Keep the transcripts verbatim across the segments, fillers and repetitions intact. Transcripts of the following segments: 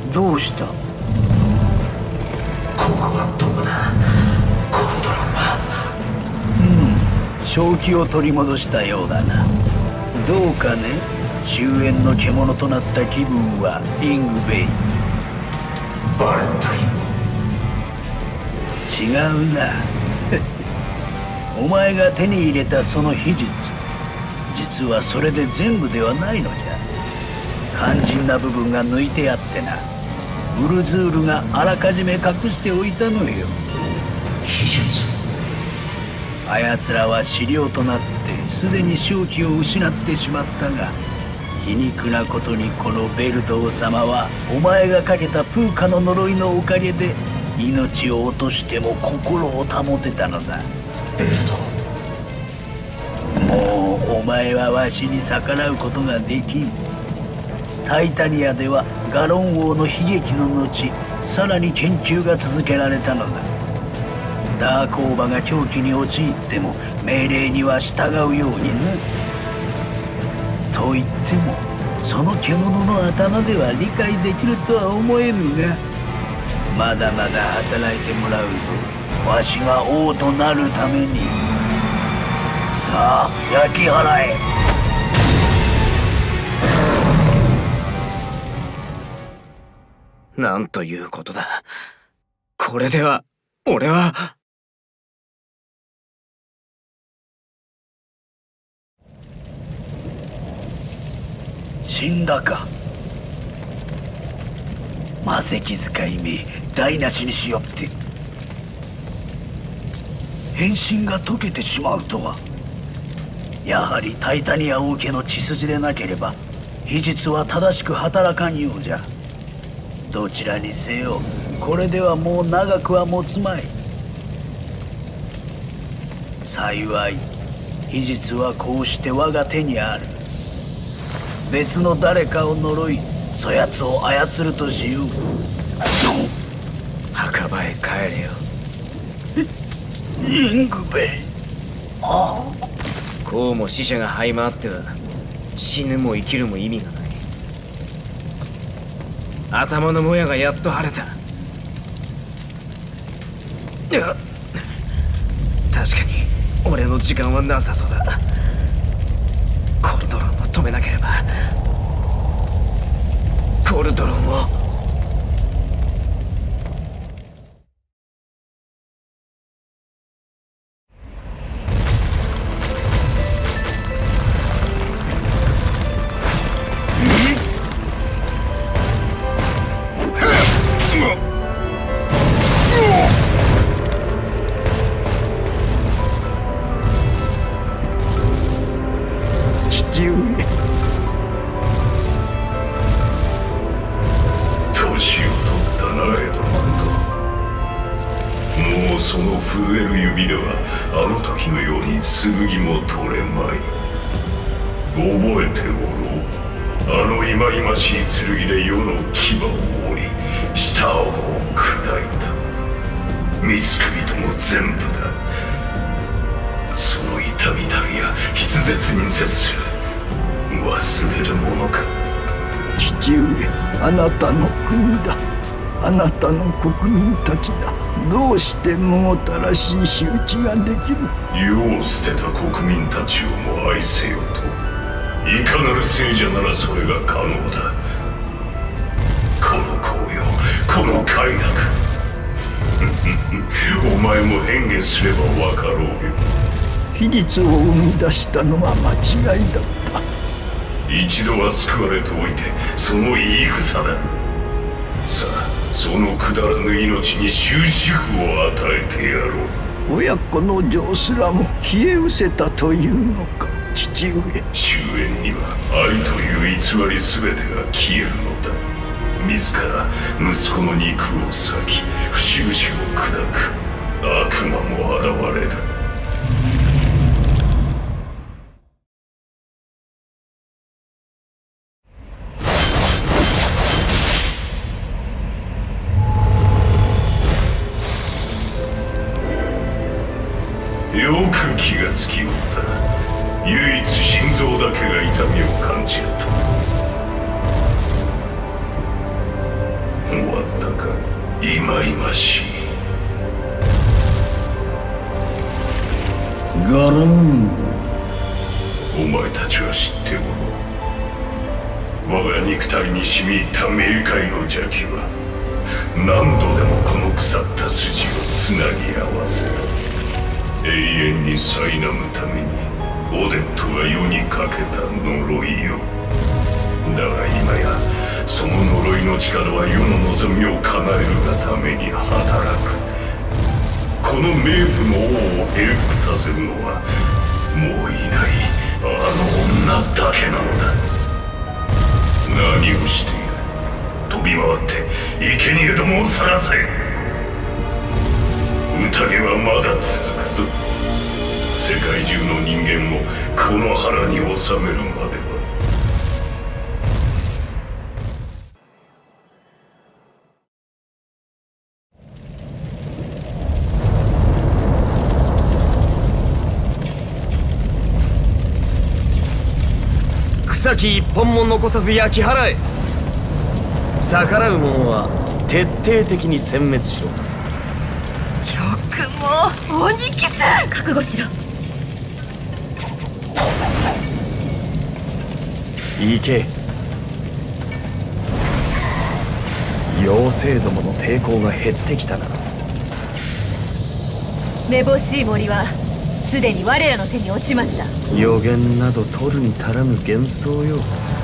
どうした？ ここはどこだ？コルドロンは。 うん、正気を取り戻したようだな。どうかね、終焉の獣となった気分は。イングベイ。 バレンタイン。違うな。お前が手に入れたその秘術、実はそれで全部ではないのじゃ。肝心な部分が抜いてあってな。ウルズールがあらかじめ隠しておいたのよ。 秘術？ あやつらは資料となってすでに正気を失ってしまったが、皮肉なことにこのベルト王様はお前がかけたプーカの呪いのおかげで命を落としても心を保てたのだ。 ベルト？ もうお前はわしに逆らうことができん。タイタニアではガロン王の悲劇の後、さらに研究が続けられたのだ。ダークオーバが狂気に陥っても命令には従うようにな。と言ってもその獣の頭では理解できるとは思えぬが、まだまだ働いてもらうぞ、わしが王となるために。さあ焼き払え。 なんということだ。これでは俺は。 死んだか。魔石使いめ台無しにしよって。変身が解けてしまうとは。やはりタイタニア王家の血筋でなければ秘術は正しく働かんようじゃ。どちらにせよこれではもう長くは持つまい。幸い秘術はこうして我が手にある。別の誰かを呪いそやつを操るとしよう。 墓場へ帰れよ。 イングベイ。ああ、 こうも死者が這い回っては死ぬも生きるも意味がない。頭のもやがやっと晴れた。いや、確かに俺の時間はなさそうだ。コルドロンを止めなければ。コルドロンを。 あなたの国だ。あなたの国民たちだ。どうしてむごたらしい仕打ちができる？ 世を捨てた国民たちをも愛せよと。いかなる聖者ならそれが可能だ。この紅葉、この快楽。お前も変化すれば分かろうよ。 秘術を生み出したのは間違いだった。 一度は救われておいてその言い草だ。さあそのくだらぬ命に終止符を与えてやろう。 親子の情すらも消え失せたというのか、父上。 終焉には愛という偽り全てが消えるのだ。自ら息子の肉を裂き節々を砕く悪魔も現れる。よく気がつきおった。唯一心臓だけが痛みを感じると。 いまいましい。 ガロン、 お前たちは知っておろう。我が肉体に染み入った冥界の邪気は何度でもこの腐った筋をつなぎ合わせる。永遠に苛むためにオデットが世にかけた呪いよ。だが今やその呪いの力は世の望みを叶えるがために働く。この冥府の王を平服させるのはもういないあの女だけなのだ。何をしている。飛び回って生贄どもを探せ。宴はまだ続くぞ。世界中の人間をこの腹に収めるまでは。 草木一本も残さず焼き払え。逆らう者は徹底的に殲滅しろ。 よくもオニキス、覚悟しろ。 行け。妖精どもの抵抗が減ってきたな。 めぼしい森はすでに我らの手に落ちました。 予言など取るに足らぬ幻想よ。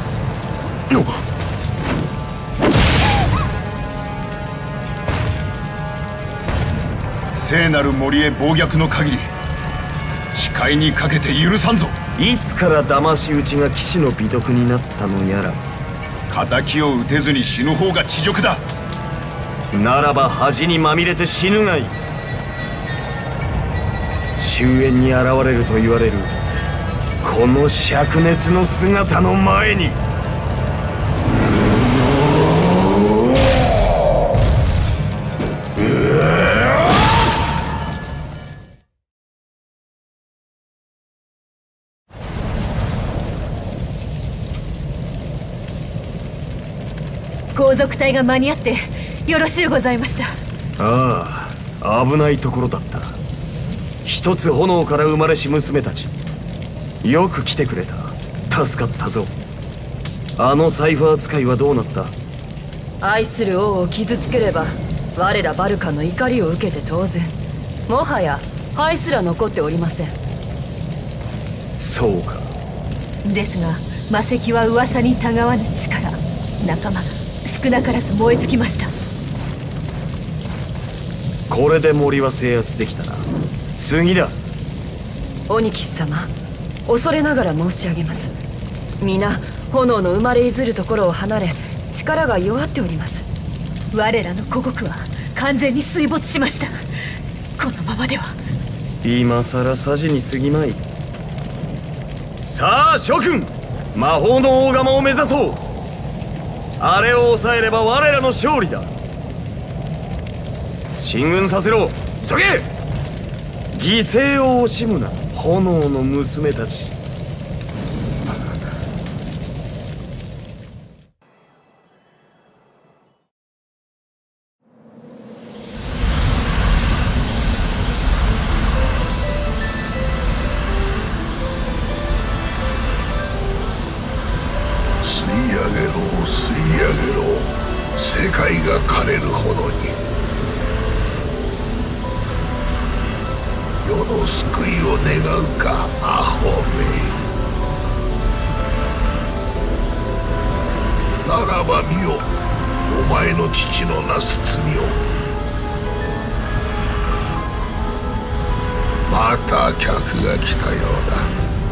聖なる森へ暴虐の限り誓いにかけて許さんぞ。 いつから騙し討ちが騎士の美徳になったのやら。 敵を討てずに死ぬ方が恥辱だ。 ならば恥にまみれて死ぬがいい。終焉に現れると言われるこの灼熱の姿の前に。 後続隊が間に合ってよろしゅうございました。 ああ、危ないところだった。一つ炎から生まれし娘たち、よく来てくれた。助かったぞ。あのサイファー使いはどうなった。 愛する王を傷つければ我らバルカの怒りを受けて当然。もはや灰すら残っておりません。 そうか。 ですが魔石は噂にたがわぬ力。仲間が少なからず燃え尽きました。 これで森は制圧できたな。次だ。 オニキス様、恐れながら申し上げます。皆炎の生まれいずるところを離れ力が弱っております。 我らの古国は完全に水没しました。このままでは。 今さらさじに過ぎまい。さあ諸君、魔法の大釜を目指そう。あれを抑えれば我らの勝利だ。進軍させろ。急げ。犠牲を惜しむな、炎の娘たち。 吸い上げろ吸い上げろ、世界が枯れるほどに。世の救いを願うか、アホめ。ならば見よ、お前の父のなす罪を。また客が来たようだ。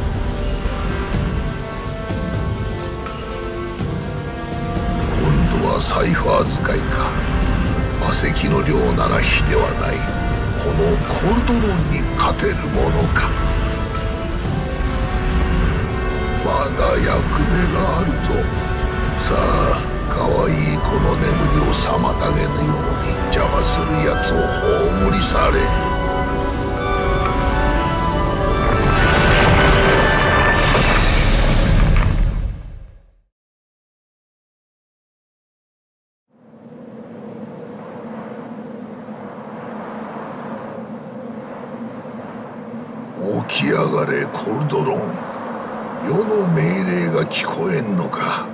今度はサイファー使いか。魔石の量なら比ではない。このコルドロンに勝てるものか。まだ役目があるぞ。さあ、かわいいこの眠りを妨げぬように邪魔するやつを葬り去れ。 われコルドロン、世の命令が聞こえんのか。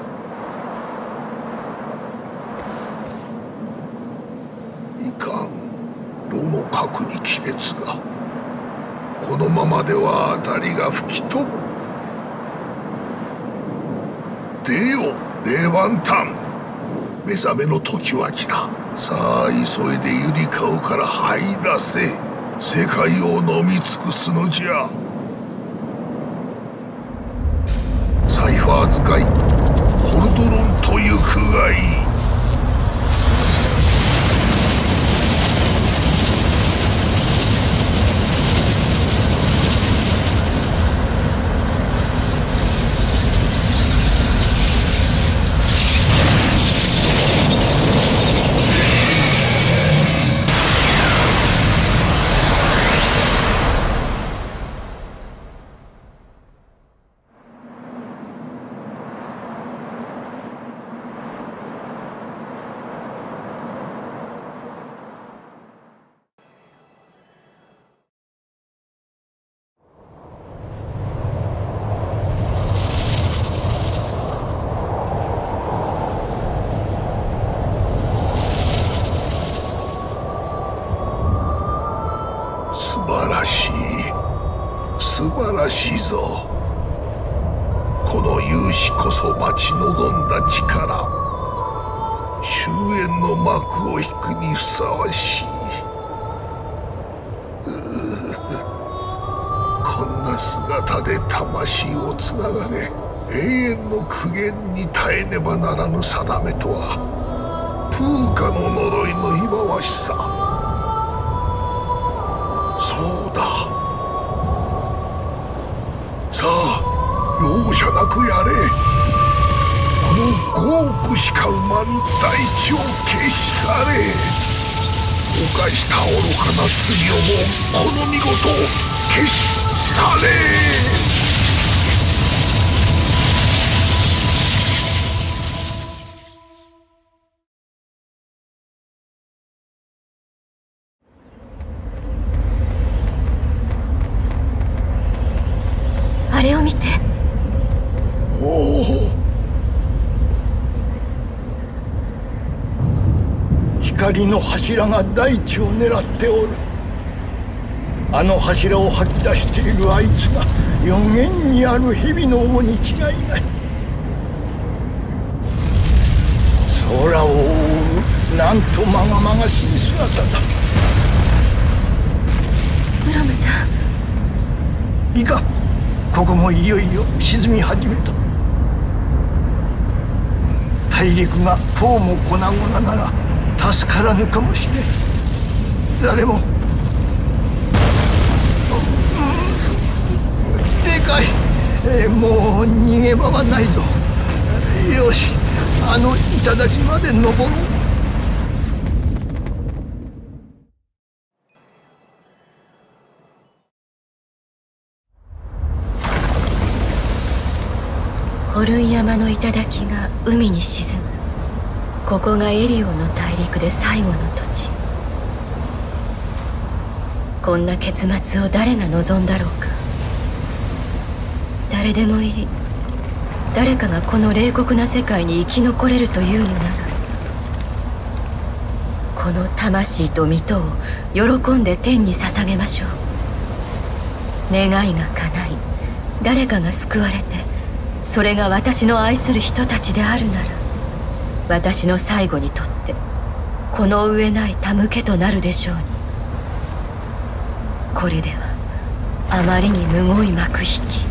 いかん、炉の核に亀裂が。このままでは辺りが吹き飛ぶ。出よレバンタン、目覚めの時は来た。さあ急いでゆりかごから這い出せ。世界を飲み尽くすのじゃ。サイファー使いコルドロンと行くがいい。素晴らしい、素晴らしいぞ。この勇士こそ待ち望んだ力。終焉の幕を引くにふさわしい。ううこんな姿で魂をつながれ、永遠の苦言に耐えねばならぬ定めとは、プーカの呪いの忌まわしさ。そうだ。さあ容赦なくやれ。このごおくしか生まぬ大地を消し去れ。犯した愚かな罪をもこの見事消し去れ。 あれを見て。 おお、光の柱が大地を狙っておる。あの柱を吐き出しているあいつが予言にある蛇の王に違いない。空を覆うなんとまがまがしい姿だ。 ウロムさん、 いかん、ここもいよいよ沈み始めた。大陸がこうも粉々なら助からぬかもしれん。誰も、うん、でかい、えー、もう逃げ場はないぞ。よし、あの頂まで登ろう。 ホルン山の頂が海に沈む。ここがエリオンの大陸で最後の土地。こんな結末を誰が望んだろうか。誰でもいい。誰かがこの冷酷な世界に生き残れるというのなら、この魂と水戸を喜んで天に捧げましょう。願いが叶い、誰かが救われて、それが私の愛する人たちであるなら、私の最後にとってこの上ない手向けとなるでしょうに。これではあまりにむごい幕引き。